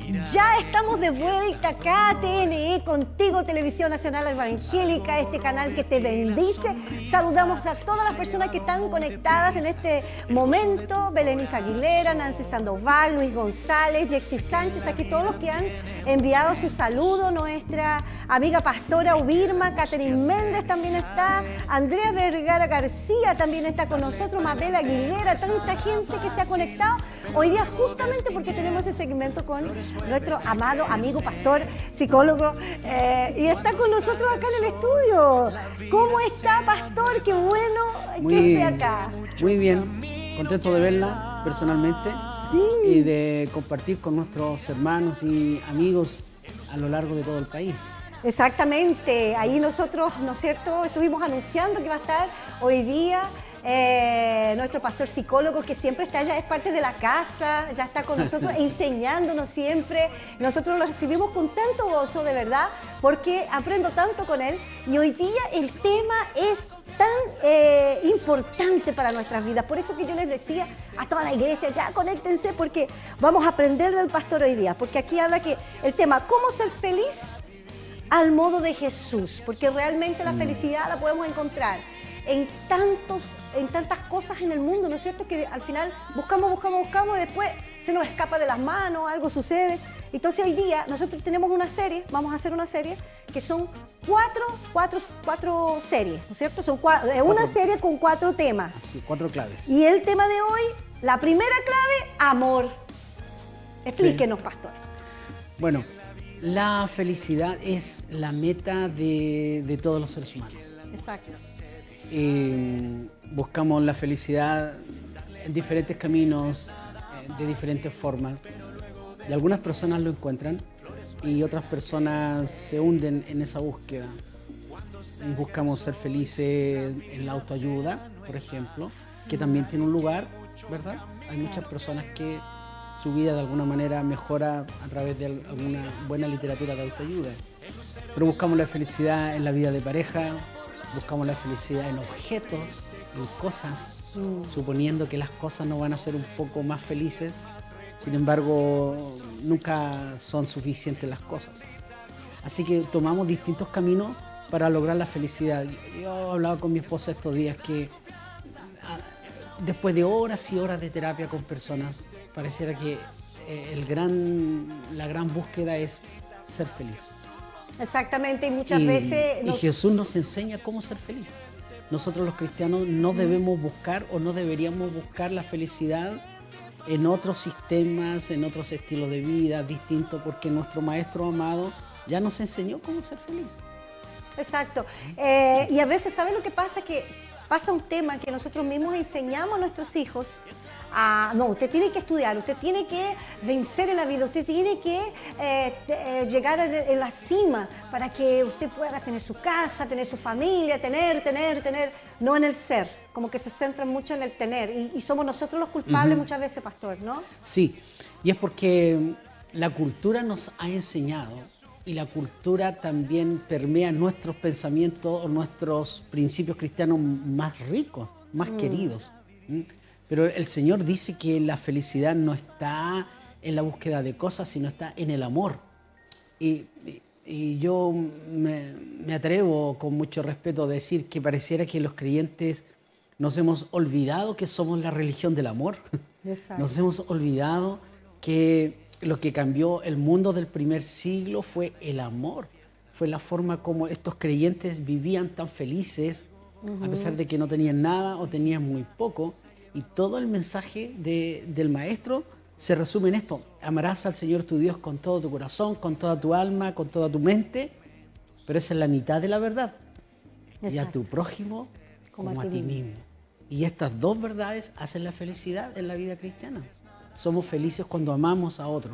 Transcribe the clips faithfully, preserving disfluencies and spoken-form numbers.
Ya estamos de vuelta acá, T N E, contigo, Televisión Nacional Evangélica, este canal que te bendice. Saludamos a todas las personas que están conectadas en este momento. Belenice Aguilera, Nancy Sandoval, Luis González, Jexy Sánchez, aquí todos los que han enviado su saludo. Nuestra amiga pastora Ubirma, Catherine Méndez también está, Andrea Vergara García también está con nosotros, Mabel Aguilera, tanta gente que se ha conectado hoy día justamente porque tenemos ese segmento con nuestro amado amigo pastor, psicólogo, eh, y está con nosotros acá en el estudio. ¿Cómo está, pastor? Qué bueno muy, que esté acá. Muy bien, contento de verla personalmente, sí, y de compartir con nuestros hermanos y amigos a lo largo de todo el país. Exactamente, ahí nosotros, ¿no es cierto?, estuvimos anunciando que va a estar hoy día Eh, nuestro pastor psicólogo, que siempre está, ya es parte de la casa, ya está con nosotros enseñándonos siempre. Nosotros lo recibimos con tanto gozo, de verdad, porque aprendo tanto con él. Y hoy día el tema es tan eh, importante para nuestras vidas. Por eso que yo les decía a toda la iglesia, ya conéctense, porque vamos a aprender del pastor hoy día. Porque aquí habla que el tema, ¿cómo ser feliz al modo de Jesús? Porque realmente la felicidad la podemos encontrar en, tantos, en tantas cosas en el mundo, ¿no es cierto? Que al final buscamos, buscamos, buscamos y después se nos escapa de las manos, algo sucede. Entonces hoy día nosotros tenemos una serie, vamos a hacer una serie que son cuatro, cuatro, cuatro series, ¿no es cierto? Son cuatro, una cuatro, serie con cuatro temas. Sí, cuatro claves. Y el tema de hoy, la primera clave, amor. Explíquenos, sí, pastor. Bueno, la felicidad es la meta de, de todos los seres humanos. Exacto. Eh, buscamos la felicidad en diferentes caminos, eh, de diferentes formas. Y algunas personas lo encuentran y otras personas se hunden en esa búsqueda. Buscamos ser felices en la autoayuda, por ejemplo, que también tiene un lugar, ¿verdad? Hay muchas personas que su vida de alguna manera mejora a través de alguna buena literatura de autoayuda. Pero buscamos la felicidad en la vida de pareja, buscamos la felicidad en objetos, en cosas, mm. suponiendo que las cosas nos van a hacer un poco más felices. Sin embargo, nunca son suficientes las cosas. Así que tomamos distintos caminos para lograr la felicidad. Yo hablaba con mi esposa estos días que después de horas y horas de terapia con personas, pareciera que el gran, la gran búsqueda es ser feliz. Exactamente, y muchas y, veces... Nos... Y Jesús nos enseña cómo ser feliz. Nosotros los cristianos no debemos buscar o no deberíamos buscar la felicidad en otros sistemas, en otros estilos de vida distintos, porque nuestro Maestro amado ya nos enseñó cómo ser feliz. Exacto. Eh, y a veces, ¿sabe lo que pasa? Que pasa un tema que nosotros mismos enseñamos a nuestros hijos. Ah, no, usted tiene que estudiar, usted tiene que vencer en la vida, usted tiene que eh, eh, llegar a, a la cima para que usted pueda tener su casa, tener su familia, tener, tener, tener, no en el ser, como que se centran mucho en el tener y, y somos nosotros los culpables uh-huh. muchas veces, pastor, ¿no? Sí, y es porque la cultura nos ha enseñado y la cultura también permea nuestros pensamientos o nuestros principios cristianos más ricos, más mm. queridos. ¿Mm? Pero el Señor dice que la felicidad no está en la búsqueda de cosas, sino está en el amor. Y, y, y yo me, me atrevo con mucho respeto a decir que pareciera que los creyentes nos hemos olvidado que somos la religión del amor. Exacto. Nos hemos olvidado que lo que cambió el mundo del primer siglo fue el amor. Fue la forma como estos creyentes vivían tan felices, uh-huh. a pesar de que no tenían nada o tenían muy poco. Y todo el mensaje de, del Maestro se resume en esto. Amarás al Señor tu Dios con todo tu corazón, con toda tu alma, con toda tu mente. Pero esa es la mitad de la verdad. Exacto. Y a tu prójimo como, como a, a ti mismo. mismo. Y estas dos verdades hacen la felicidad en la vida cristiana. Somos felices cuando amamos a otros.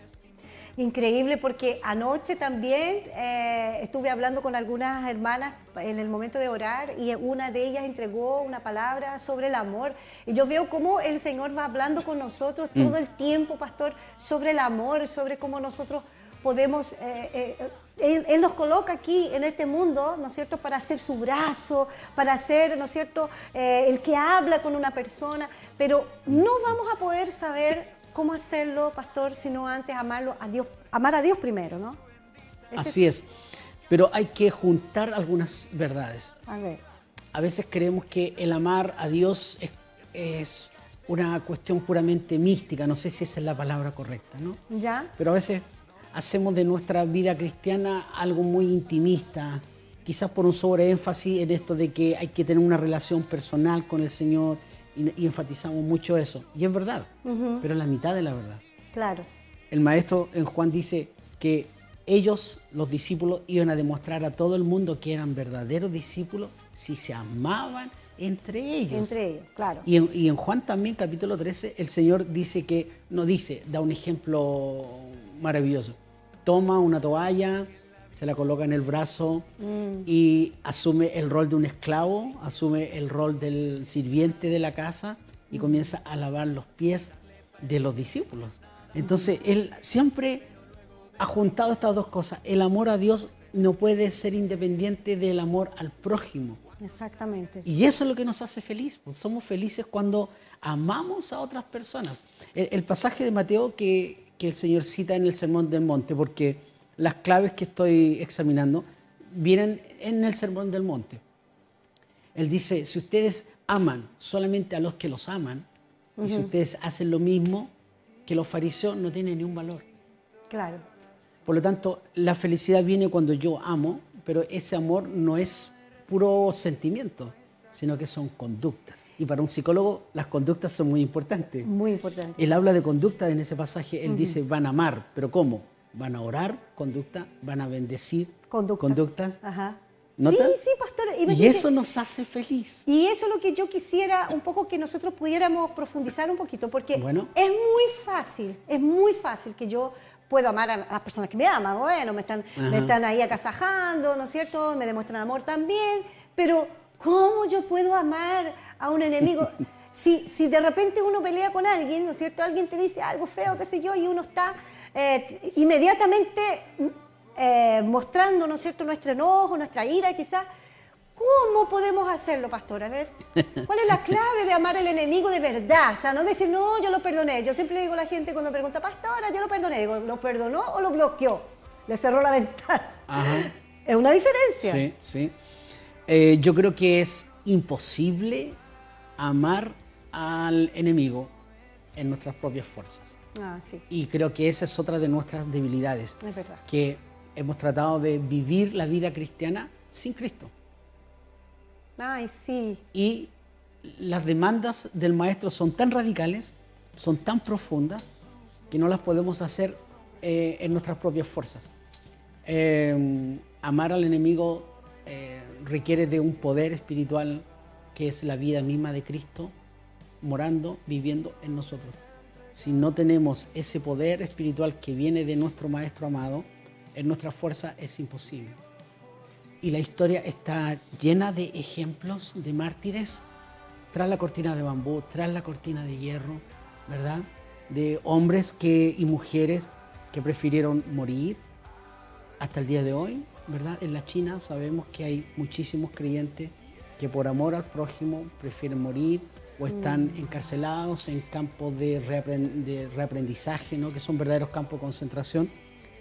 Increíble, porque anoche también eh, estuve hablando con algunas hermanas en el momento de orar y una de ellas entregó una palabra sobre el amor. Y yo veo cómo el Señor va hablando con nosotros todo mm. el tiempo, pastor, sobre el amor, sobre cómo nosotros podemos... Eh, eh, Él, él nos coloca aquí en este mundo, ¿no es cierto?, para ser su brazo, para ser, ¿no es cierto?, eh, el que habla con una persona, pero no vamos a poder saber ¿cómo hacerlo, pastor, si no antes amarlo a Dios, amar a Dios primero, ¿no? Ese Así es. Pero hay que juntar algunas verdades. A ver. A veces creemos que el amar a Dios es, es una cuestión puramente mística, no sé si esa es la palabra correcta, ¿no? ¿Ya? Pero a veces hacemos de nuestra vida cristiana algo muy intimista, quizás por un sobreénfasis en esto de que hay que tener una relación personal con el Señor y, y enfatizamos mucho eso. Y es verdad, uh-huh. pero es la mitad de la verdad. Claro. El maestro en Juan dice que ellos, los discípulos, iban a demostrar a todo el mundo que eran verdaderos discípulos si se amaban entre ellos. Entre ellos, claro. Y en, y en Juan también, capítulo trece, el Señor dice que, no dice, da un ejemplo maravilloso. Toma una toalla, se la coloca en el brazo mm. y asume el rol de un esclavo, asume el rol del sirviente de la casa y mm. comienza a lavar los pies de los discípulos. Entonces, él siempre ha juntado estas dos cosas. El amor a Dios no puede ser independiente del amor al prójimo. Exactamente. Y eso es lo que nos hace felices. Pues somos felices cuando amamos a otras personas. El, el pasaje de Mateo que, que el Señor cita en el Sermón del Monte, porque las claves que estoy examinando vienen en el Sermón del Monte. Él dice, si ustedes aman solamente a los que los aman, uh-huh. y si ustedes hacen lo mismo que los fariseos, no tienen ni un valor. Claro. Por lo tanto, la felicidad viene cuando yo amo, pero ese amor no es puro sentimiento, sino que son conductas. Y para un psicólogo las conductas son muy importantes. Muy importantes. Él habla de conductas en ese pasaje, él uh-huh. dice van a amar, pero ¿cómo? Van a orar, conducta, van a bendecir, conducta. conductas. Ajá. ¿Notan? Sí, sí, pastor. Y eso nos hace feliz. Y eso es lo que yo quisiera un poco que nosotros pudiéramos profundizar un poquito, porque bueno. es muy fácil, es muy fácil que yo puedo amar a las personas que me aman. Bueno, me están, me están ahí acasajando, ¿no es cierto? Me demuestran amor también, pero ¿cómo yo puedo amar a un enemigo? si, si de repente uno pelea con alguien, ¿no es cierto? Alguien te dice algo feo, qué sé yo, y uno está eh, inmediatamente eh, mostrando, ¿no es cierto?, nuestro enojo, nuestra ira quizás. ¿Cómo podemos hacerlo, pastor? A ver, ¿cuál es la clave de amar al enemigo de verdad? O sea, no decir, no, yo lo perdoné. Yo siempre le digo a la gente cuando pregunta, pastora, yo lo perdoné. Digo, ¿lo perdonó o lo bloqueó? Le cerró la ventana. Ajá. Es una diferencia. Sí, sí. Eh, yo creo que es imposible amar al enemigo en nuestras propias fuerzas. Ah, sí. Y creo que esa es otra de nuestras debilidades. Es verdad. Que hemos tratado de vivir la vida cristiana sin Cristo. Ay, sí. Y las demandas del maestro son tan radicales, son tan profundas, que no las podemos hacer eh, en nuestras propias fuerzas. Eh, amar al enemigo eh, requiere de un poder espiritual que es la vida misma de Cristo, morando, viviendo en nosotros. Si no tenemos ese poder espiritual que viene de nuestro Maestro amado, en nuestra fuerza es imposible. Y la historia está llena de ejemplos de mártires tras la cortina de bambú, tras la cortina de hierro, ¿verdad? De hombres que, y mujeres que prefirieron morir hasta el día de hoy, ¿verdad? En la China sabemos que hay muchísimos creyentes que por amor al prójimo prefieren morir o están mm. encarcelados en campos de, reaprend de reaprendizaje, ¿no? Que son verdaderos campos de concentración.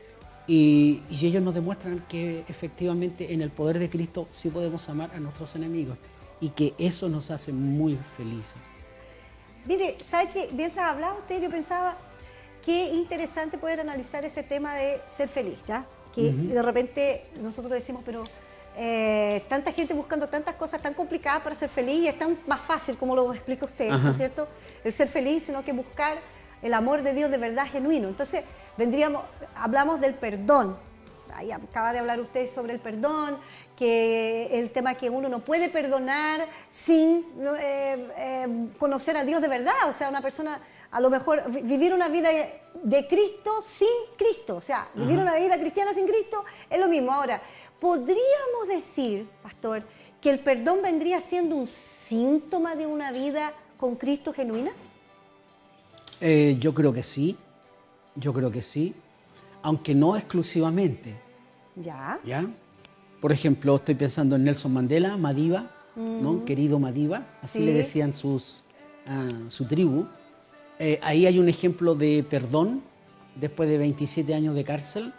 Y, y ellos nos demuestran que efectivamente en el poder de Cristo sí podemos amar a nuestros enemigos y que eso nos hace muy felices. Mire, ¿sabe qué? Mientras hablaba usted, yo pensaba qué interesante poder analizar ese tema de ser feliz, ¿ya? Que uh-huh. de repente nosotros decimos, pero eh, tanta gente buscando tantas cosas tan complicadas para ser feliz y es tan más fácil como lo explica usted, uh-huh. ¿no es cierto? El ser feliz, sino que buscar el amor de Dios de verdad genuino. Entonces, vendríamos, hablamos del perdón. Ahí acaba de hablar usted sobre el perdón, que el tema que uno no puede perdonar sin eh, eh, conocer a Dios de verdad. O sea, una persona, a lo mejor, vivir una vida de Cristo sin Cristo. O sea, vivir uh-huh. una vida cristiana sin Cristo es lo mismo. Ahora, ¿podríamos decir, pastor, que el perdón vendría siendo un síntoma de una vida con Cristo genuina? Eh, yo creo que sí. Yo creo que sí, aunque no exclusivamente. ¿Ya? ¿Ya? Por ejemplo, estoy pensando en Nelson Mandela, Madiba, mm. ¿no? Querido Madiba, así sí. le decían sus, uh, su tribu. Eh, ahí hay un ejemplo de perdón, después de veintisiete años de cárcel.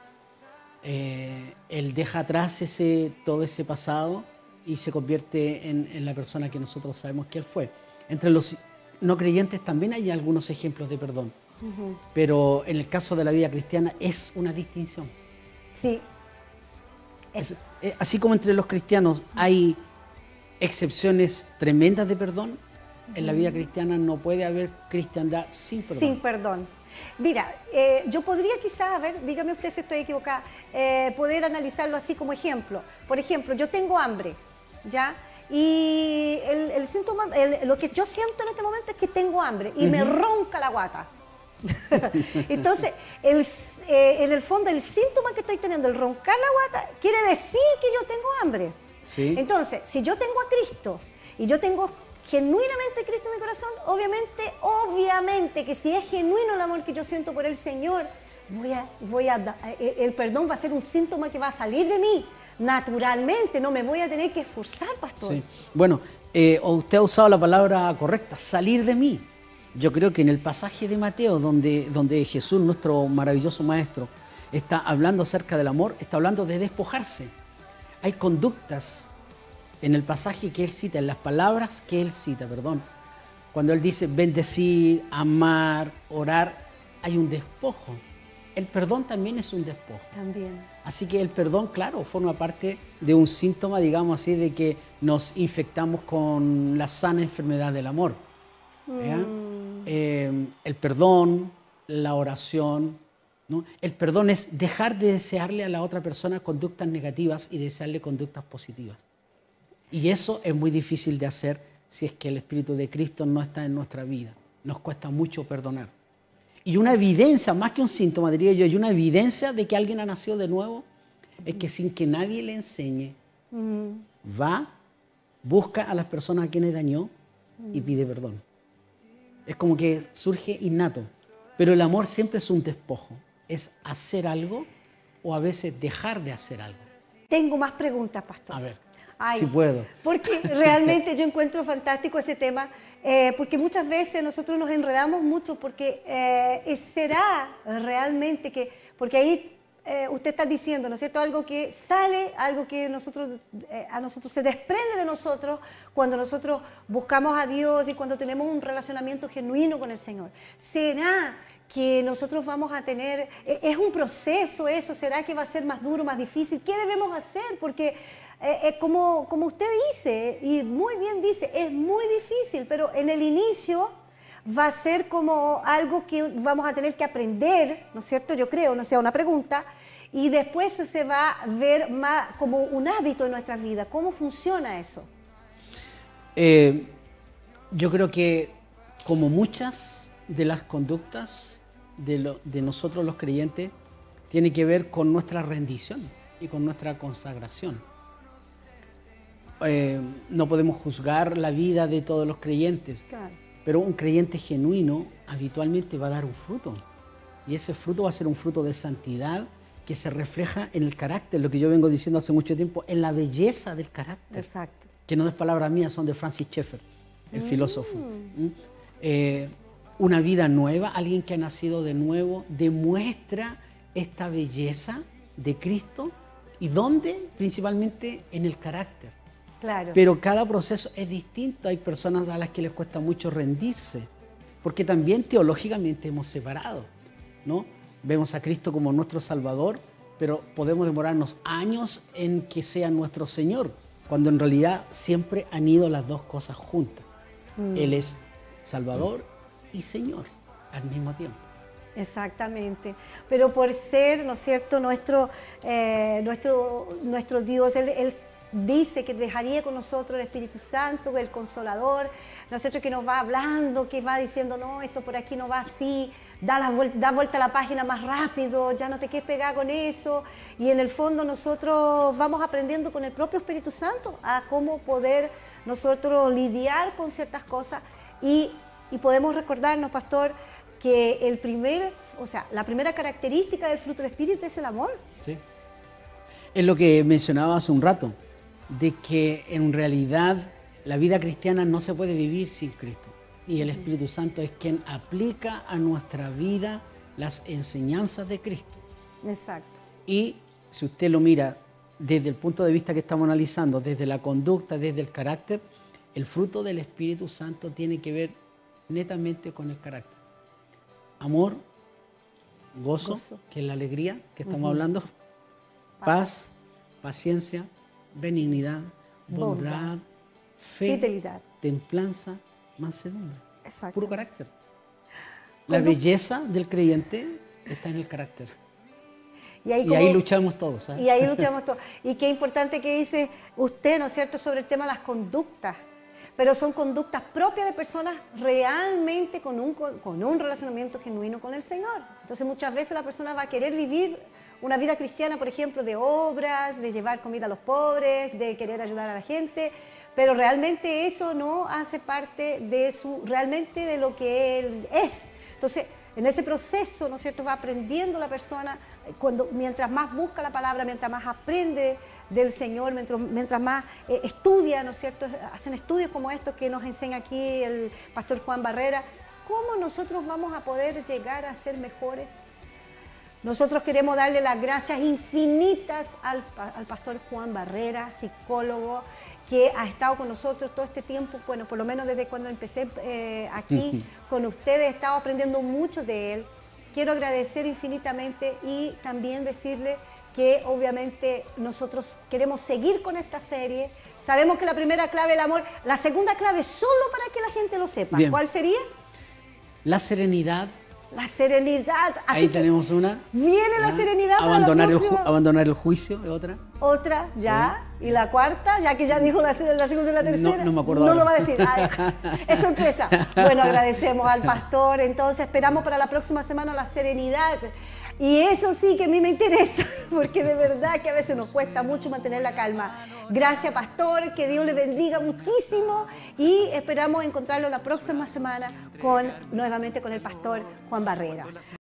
Eh, él deja atrás ese, todo ese pasado y se convierte en, en la persona que nosotros sabemos que él fue. Entre los no creyentes también hay algunos ejemplos de perdón, uh-huh. pero en el caso de la vida cristiana es una distinción. Sí. Es, eh, así como entre los cristianos hay excepciones tremendas de perdón, uh-huh. en la vida cristiana no puede haber cristiandad sin perdón. Sin perdón. Mira, eh, yo podría quizás, a ver, dígame usted si estoy equivocada, eh, poder analizarlo así como ejemplo. Por ejemplo, yo tengo hambre, ¿ya? Y el, el síntoma, el, lo que yo siento en este momento es que tengo hambre y uh-huh. me ronca la guata. Entonces, el, eh, en el fondo, el síntoma que estoy teniendo, el roncar la guata, quiere decir que yo tengo hambre. Sí. Entonces, si yo tengo a Cristo y yo tengo genuinamente Cristo en mi corazón, obviamente, obviamente que si es genuino el amor que yo siento por el Señor, voy a, voy a, el perdón va a ser un síntoma que va a salir de mí naturalmente, no me voy a tener que esforzar, pastor. Sí. Bueno, eh, usted ha usado la palabra correcta, salir de mí. Yo creo que en el pasaje de Mateo, donde, donde Jesús, nuestro maravilloso maestro, está hablando acerca del amor, está hablando de despojarse. Hay conductas en el pasaje que él cita, en las palabras que él cita, perdón, cuando él dice bendecir, amar, orar, hay un despojo. El perdón también es un despojo. También. Así que el perdón, claro, forma parte de un síntoma, digamos así, de que nos infectamos con la sana enfermedad del amor. Mm. Eh, el perdón, la oración, ¿no? El perdón es dejar de desearle a la otra persona conductas negativas y desearle conductas positivas. Y eso es muy difícil de hacer si es que el Espíritu de Cristo no está en nuestra vida. Nos cuesta mucho perdonar. Y una evidencia, más que un síntoma, diría yo, y una evidencia de que alguien ha nacido de nuevo, es que sin que nadie le enseñe, mm. va, busca a las personas a quienes dañó y pide perdón. Es como que surge innato. Pero el amor siempre es un despojo. Es hacer algo o a veces dejar de hacer algo. Tengo más preguntas, pastor. A ver. Ay, si puedo. Porque realmente yo encuentro fantástico ese tema, eh, porque muchas veces nosotros nos enredamos mucho, porque eh, será realmente que, porque ahí eh, usted está diciendo, ¿no es cierto?, algo que sale, algo que nosotros, eh, a nosotros se desprende de nosotros cuando nosotros buscamos a Dios y cuando tenemos un relacionamiento genuino con el Señor. ¿Será que nosotros vamos a tener, es un proceso eso? ¿Será que va a ser más duro, más difícil? ¿Qué debemos hacer? Porque Eh, eh, como, como usted dice, y muy bien dice, es muy difícil, pero en el inicio va a ser como algo que vamos a tener que aprender, ¿no es cierto? Yo creo, no sea una pregunta, y después se va a ver más como un hábito en nuestras vidas. ¿Cómo funciona eso? Eh, yo creo que como muchas de las conductas de, lo, de nosotros los creyentes, tiene que ver con nuestra rendición y con nuestra consagración. Eh, no podemos juzgar la vida de todos los creyentes, claro. Pero un creyente genuino habitualmente va a dar un fruto, y ese fruto va a ser un fruto de santidad que se refleja en el carácter, lo que yo vengo diciendo hace mucho tiempo, en la belleza del carácter. Exacto. Que no es palabra mía, son de Francis Schaeffer, el mm. filósofo. ¿Mm? Eh, una vida nueva, alguien que ha nacido de nuevo, demuestra esta belleza de Cristo. ¿Y dónde? Principalmente en el carácter. Claro. Pero cada proceso es distinto. Hay personas a las que les cuesta mucho rendirse, porque también teológicamente hemos separado, ¿no? Vemos a Cristo como nuestro Salvador, pero podemos demorarnos años en que sea nuestro Señor, cuando en realidad siempre han ido las dos cosas juntas. Mm. Él es Salvador y Señor al mismo tiempo. Exactamente, pero por ser, ¿no es cierto?, nuestro, eh, nuestro, nuestro Dios, Él, él dice que dejaría con nosotros el Espíritu Santo, el Consolador, ¿no es cierto?, que nos va hablando, que va diciendo, no, esto por aquí no va así, da, la vuelta, da vuelta a la página más rápido, ya no te quedes pegada con eso. Y en el fondo nosotros vamos aprendiendo con el propio Espíritu Santo a cómo poder nosotros lidiar con ciertas cosas. Y, y podemos recordarnos, pastor, que el primer, o sea, la primera característica del fruto del Espíritu es el amor. Sí. Es lo que mencionaba hace un rato, de que en realidad la vida cristiana no se puede vivir sin Cristo. Y el Espíritu Santo es quien aplica a nuestra vida las enseñanzas de Cristo. Exacto. Y si usted lo mira desde el punto de vista que estamos analizando, desde la conducta, desde el carácter, el fruto del Espíritu Santo tiene que ver netamente con el carácter. Amor, gozo, Gozo. que es la alegría que estamos Ujú. hablando, paz, paciencia, benignidad, bondad, Bondad. fe, Fidelidad. templanza, mansedumbre. Exacto. Puro carácter. La Condu- belleza del creyente está en el carácter. Y ahí, Y como- ahí luchamos todos. ¿sabes? Y ahí luchamos todos. Y qué importante que dice usted, ¿no es cierto?, sobre el tema de las conductas. Pero son conductas propias de personas realmente con un, con un relacionamiento genuino con el Señor. Entonces muchas veces la persona va a querer vivir una vida cristiana, por ejemplo, de obras, de llevar comida a los pobres, de querer ayudar a la gente, pero realmente eso no hace parte de su, realmente de lo que él es. Entonces, en ese proceso, ¿no es cierto?, va aprendiendo la persona, cuando, mientras más busca la palabra, mientras más aprende del Señor, mientras, mientras más eh, estudia, ¿no es cierto?, hacen estudios como estos que nos enseña aquí el pastor Juan Barrera, ¿cómo nosotros vamos a poder llegar a ser mejores? Nosotros queremos darle las gracias infinitas al, al pastor Juan Barrera, psicólogo, que ha estado con nosotros todo este tiempo, bueno, por lo menos desde cuando empecé eh, aquí con ustedes, he estado aprendiendo mucho de él. Quiero agradecer infinitamente y también decirle que obviamente nosotros queremos seguir con esta serie. Sabemos que la primera clave es el amor, la segunda clave solo para que la gente lo sepa. Bien. ¿Cuál sería? La serenidad. La serenidad. Así Ahí que tenemos una. viene la ¿ya? serenidad para la abandonar el, ju- próxima. abandonar el juicio es otra. Otra, ya. Y la cuarta, ya que ya dijo la, la segunda y la tercera. No, no me acuerdo No ahora. lo va a decir. Ay, es sorpresa. Bueno, agradecemos al pastor. Entonces, esperamos para la próxima semana la serenidad. Y eso sí que a mí me interesa, porque de verdad que a veces nos cuesta mucho mantener la calma. Gracias, pastor. Que Dios le bendiga muchísimo. Y esperamos encontrarlo la próxima semana con, nuevamente con el pastor Juan Barrera.